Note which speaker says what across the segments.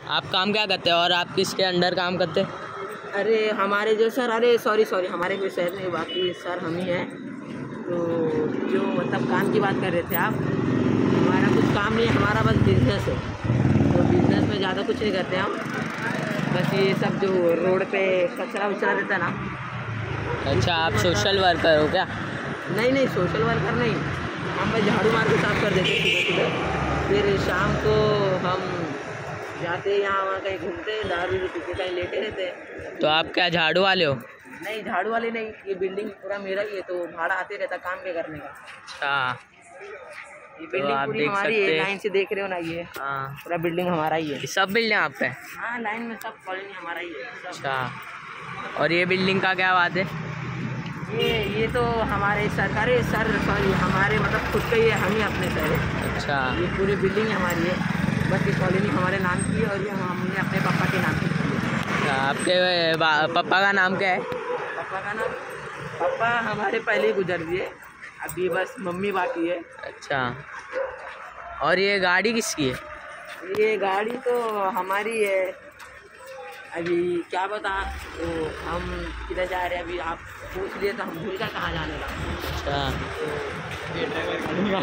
Speaker 1: आप काम क्या करते हैं और आप किसके अंडर काम करते हैं?
Speaker 2: अरे हमारे जो सर, अरे सॉरी हमारे कोई सर नहीं, बाकी सर हम ही हैं। तो जो मतलब काम की बात कर रहे थे आप, हमारा कुछ काम नहीं, हमारा बस बिजनेस है। तो बिजनेस में ज़्यादा कुछ नहीं करते हम, बस ये सब जो रोड पे कचरा वचरा रहता है ना।
Speaker 1: अच्छा, आप सोशल वर्कर हो क्या?
Speaker 2: नहीं सोशल वर्कर नहीं, हम बस झाड़ू मार के साफ कर देते सुबह सुबह, फिर शाम को हम जाते यहाँ वहाँ कहीं घूमते, दारू पी के कहीं लेटे रहते हैं।
Speaker 1: तो आप क्या झाड़ू वाले हो?
Speaker 2: नहीं झाड़ू वाले नहीं, ये बिल्डिंग पूरा मेरा ही है, तो भाड़ा आते रहता काम के करने का।
Speaker 1: अच्छा,
Speaker 2: ये बिल्डिंग
Speaker 1: आप
Speaker 2: पूरी
Speaker 1: देख
Speaker 2: हमारी
Speaker 1: सकते
Speaker 2: है,
Speaker 1: हैं।
Speaker 2: लाइन से देख रहे हो ना, ये
Speaker 1: हाँ,
Speaker 2: पूरा बिल्डिंग हमारा ही है।
Speaker 1: ये सब बिल्डिंग आपका है?
Speaker 2: हाँ, लाइन में सब कॉलोनी हमारा ही है सब।
Speaker 1: अच्छा, और ये बिल्डिंग का क्या बात है?
Speaker 2: ये तो हमारे सरकारी सॉरी हमारे मतलब खुद का ही है, हम ही अपने सर है।
Speaker 1: अच्छा,
Speaker 2: ये पूरी बिल्डिंग हमारी है, बस ये कॉलोनी हमारे नाम की है, और ये हमने अपने पापा के नाम की है।
Speaker 1: आपके पापा का नाम क्या है?
Speaker 2: पापा का नाम, पापा हमारे पहले ही गुजर दिए, अभी बस मम्मी बाकी है।
Speaker 1: अच्छा, और ये गाड़ी किसकी है?
Speaker 2: ये गाड़ी तो हमारी है। अभी क्या बता, तो हम किधर जा रहे हैं अभी आप पूछ लिए, तो हम भूल कर कहाँ जाने लगा।
Speaker 1: अच्छा,
Speaker 2: ये ड्राइवर बनेगा।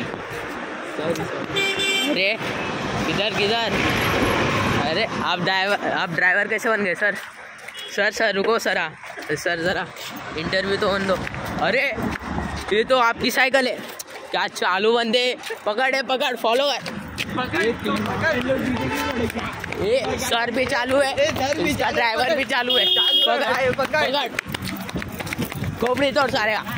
Speaker 2: सॉरी
Speaker 1: अरे किधर अरे आप ड्राइवर कैसे बन गए सर? सर रुको सर, सर ज़रा इंटरव्यू तो होने दो। अरे ये तो आपकी साइकिल है क्या? चालू बंदे पकड़ फॉलो कर। ये सर भी चालू है, इसका ड्राइवर भी चालू है। पकड़ खोपड़ी तोड़ सारे का।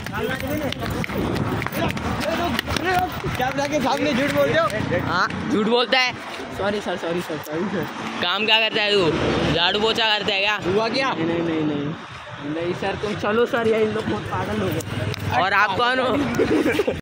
Speaker 2: के सामने झूठ बोल रहे हो?
Speaker 1: हाँ, झूठ बोलता है।
Speaker 2: Sorry sir.
Speaker 1: काम क्या करता है तू? झाड़ू पोछा करता है क्या?
Speaker 2: हुआ क्या? नहीं सर, तुम चलो सर, ये इन लोग बहुत पागल हो गए।
Speaker 1: और आप कौन हो?